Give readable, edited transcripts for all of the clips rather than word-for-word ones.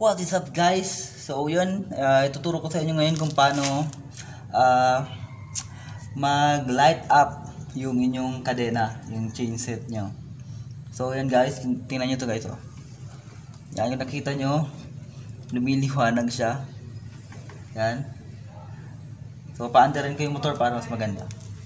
What is up guys? So yun, ituturo ko sa inyo ngayon kung paano mag-light up yung inyong kadena, yung chain set nyo. So yan guys, tingnan nyo to guys. Oh. Yan yung nakita nyo, lumiliwanag siya. Yan. So paandarin ko yung motor para mas maganda.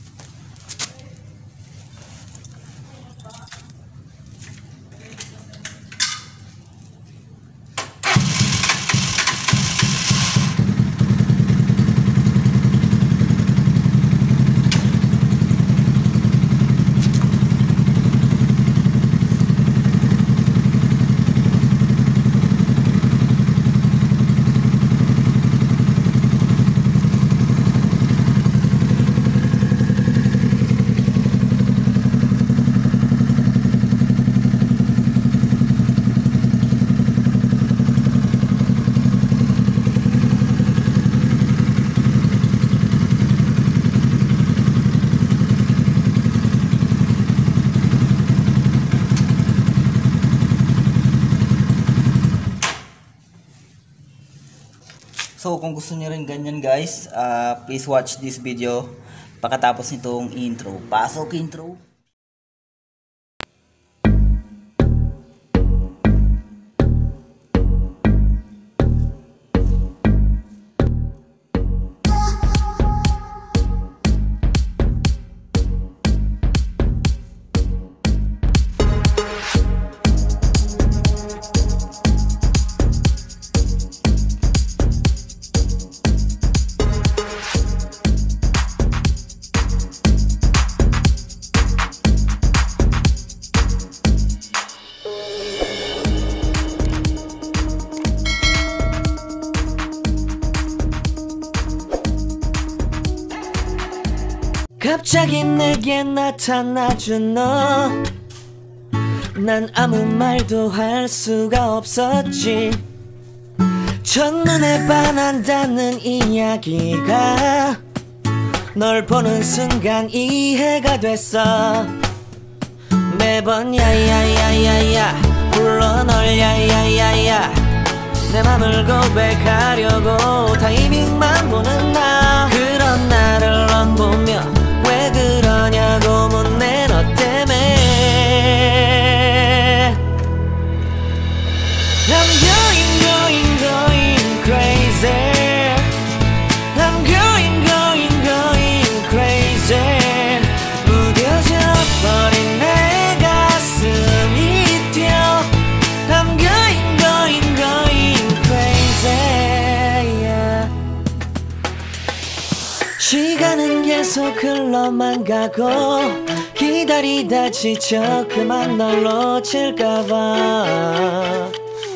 So kung gusto niyo rin ganyan guys, please watch this video pagkatapos nitong intro. Pasok intro. 갑자기 내게 나타나준 너, 난 아무 말도 할 수가 없었지. 첫눈에 반한다는 이야기가 널 보는 순간 이해가 됐어. 매번 야야야야야 불러 널 야야야야, 내 맘을 고백하려고 타이밍만 보는 나. 그런 나를 넌 보며 왜 그러냐고 묻네. 너 때문에 I'm going crazy. I'm going crazy. 무뎌져 버린 내 가슴이 뛰어. I'm going crazy, yeah. 시간은 계속 흘러만 가고 기다리다 지쳐 그만 널 놓칠까봐.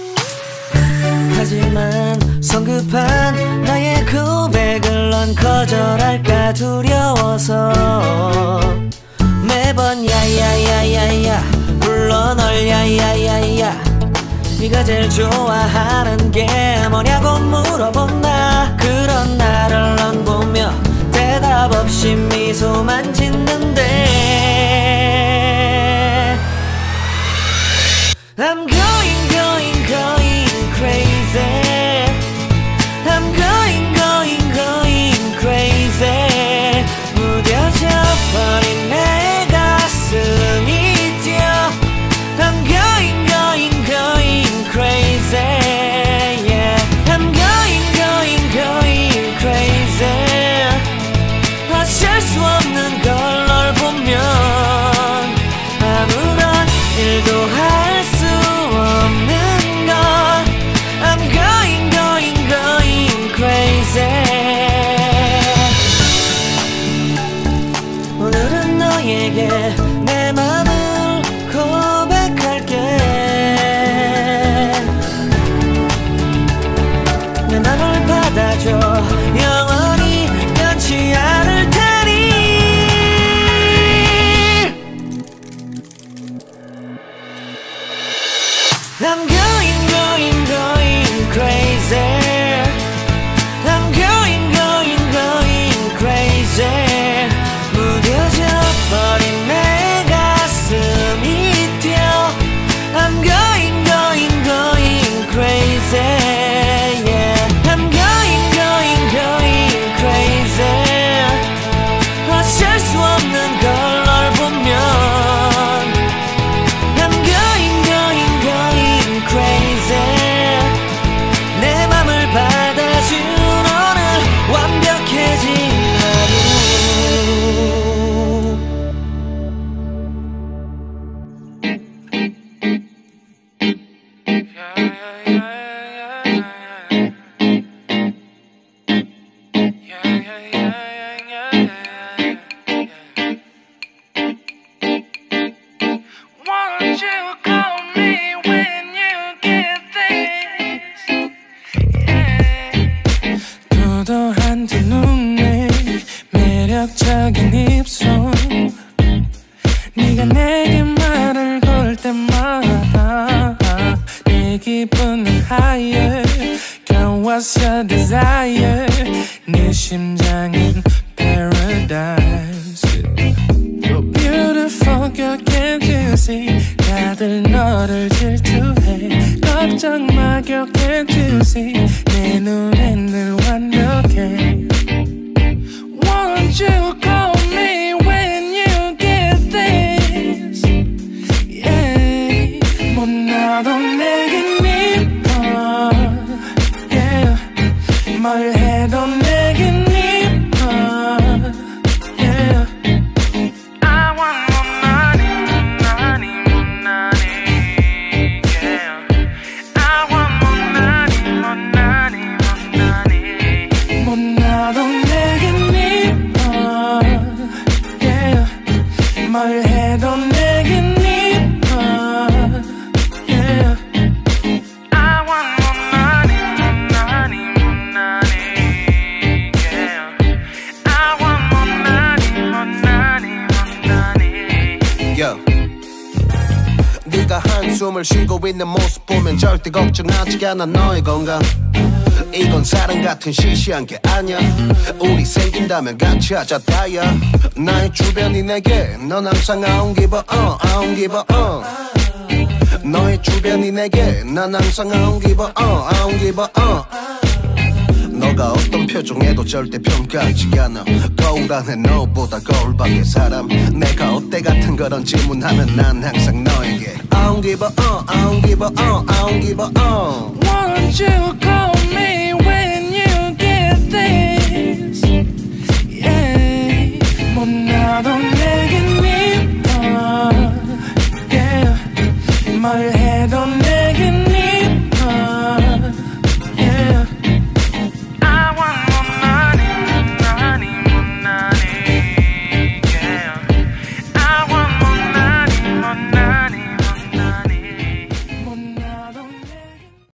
하지만 성급한 나의 고백을 넌 거절할까 두려워서 매번 야야야야야 불러 널 야야야야. 네가 제일 좋아하는 게 뭐냐고 물어본다. 그런 나를 넌 보며 대답 없이 미소만 짓는데 I'm going crazy. I'm going crazy. 무뎌져 버린 내 가슴이 뛰어. I'm going crazy, yeah. I'm going crazy. 어쩔 수 없는 걸 널 보면 아무런 일도 할 수 없는 걸. I'm going crazy. 오늘은 너에게 내 맘을 고백할게. 내 맘을 받아줘. 영원히 변치 않을 테니. I'm going crazy. I'm going crazy. 무뎌져 버린 내 가슴이 뛰어. I'm going crazy. Won't you call me when you get this? 도도한 두 눈에 매력적인 입술 네가 내게 말을 걸 때마다 내 기분은 higher Girl what's your desire 내 심장은 paradise You're beautiful girl can't you see 다들 너를 질투해 걱정 마 girl can't you see 내 눈엔 늘 완벽해 Won't you call me when you get this Yeah 못나도 내겐 이뻐 Yeah 뭘 해도 내겐 이뻐 Yeah I want more money, money, more money Yeah I want more money, more money, more money 못나도 내겐 이뻐 Yeah 뭘 해도 내겐 이뻐 Yeah I want more money, more money, more money Yeah I want more money, more money, more money Yo. 네가 한숨을 쉬고 있는 모습 보면 절대 걱정하지 않아 너의 건강 이건 사랑 같은 시시한 게 아니야 우리 생긴다면 같이 하자 다야 나의 주변이 내게 넌 항상 I don't give a I don't give a 너의 주변이 내게 난 항상 I don't give a I don't give a 너가 어떤 표정에도 절대 평가하지 않아 거울 안에 너보다 거울 밖의 사람 내가 어때 같은 그런 질문하면 난 항상 너에게 I don't give a I don't give a I don't give a Won't you